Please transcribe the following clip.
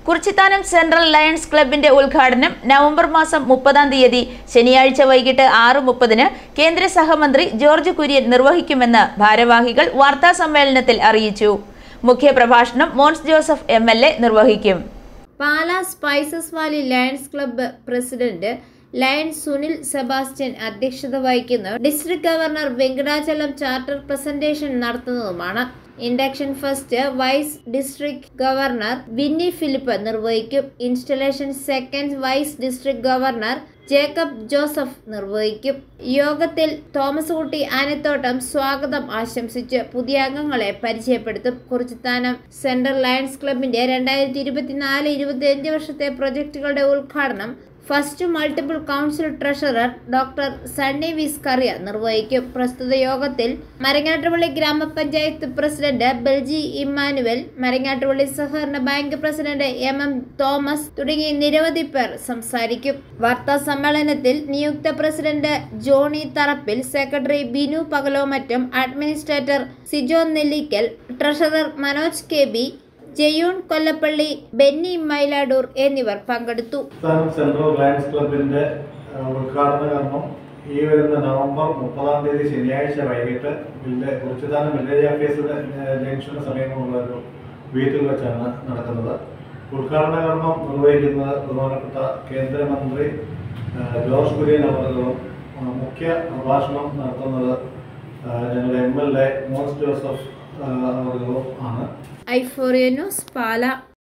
Kurichithanam central lions ക്ലബിന്റെ ഉദ്ഘാടനം November മാസം 30-ാം തീയതി ശനിയാഴ്ച വൈകിട്ട് 6:30-ന് കേന്ദ്ര സഹമന്ത്രി ജോർജ് കുര്യൻ നിർവഹിക്കുമെന്ന് ഭാരവാഹികൾ വാർത്താസമ്മേളനത്തിൽ അറിയിച്ചു. മുഖ്യപ്രഭാഷണം മോൻസ് ജോസഫ് MLA നിർവഹിക്കും. Pala spices valley lions club president lion Sunil Sebastian അധ്യക്ഷത വഹിക്കുന്ന district governor Venkatachalam charter presentation നടത്തുന്നതുമാണ്. Induction first vice district governor Winnie Philip നിർവഹിക്കും. Installation second vice district governor Jacob Joseph നിർവഹിക്കും. യോഗത്തിൽ തോമസ് കുട്ടി ആനത്തോട്ടം സ്വാഗതം ആശംസിച്ച് പുതിയ അംഗങ്ങളെ പരിചയപ്പെടുത്തും. കുറിച്ചിത്താനം സെൻട്രൽ ലയൺസ് ക്ലബിന്റെ 2024-25 വർഷത്തെ പ്രൊജക്ടുകളുടെ ഉദ്ഘാടനം first multiple council treasurer doctor Sunny Viscaria നിർവഹിക്കും. പ്രസ്തുത യോഗത്തിൽ മരങ്ങാട്ടുപള്ളി ഗ്രാമപഞ്ചായത്ത് പ്രസിഡന്റ് ബെൽജി ഇമ്മാനുവൽ, മരങ്ങാട്ടുപള്ളി സഹകരണ ബാങ്ക് പ്രസിഡന്റ് MM തോമസ് തുടങ്ങി നിരവധി പേർ സംസാരിക്കും. വാർത്താ സമ്മേളനത്തിൽ നിയുക്ത president Johny Tharappil, secretary Binu Pakalomattam, administrator Sijo Nellikkal, treasurer Manoj KB, Jayun Kollappally, Benny Mailadoor എന്നിവർ പങ്കെടുത്തു. സെൻട്രൽ ലയൺസ് ക്ലബിന്റെ ഉദ്ഘാടന കർമ്മം ഈ വരുന്ന നവംബർ 30-ാം തീയതി ശനിയാഴ്ച വൈകിട്ട് കുറിച്ചിത്താനം വില്ലേജ് ഓഫീസിന്റെ ജംഗ്ഷന് സമീപമുള്ള ഒരു വീട്ടിൽ വെച്ചാണ് നടക്കുന്നത്. ഉദ്ഘാടന കർമ്മം നിർവഹിക്കുന്നത് ബഹുമാനപ്പെട്ട കേന്ദ്രമന്ത്രി ജോർജ് കുര്യൻ അവറുകളും മുഖ്യ പ്രഭാഷണം നടത്തുന്നത് ഞങ്ങളുടെ MLA മോൻസ് ജോസഫ് അവറുകളും ആണ്. i4A news Pala.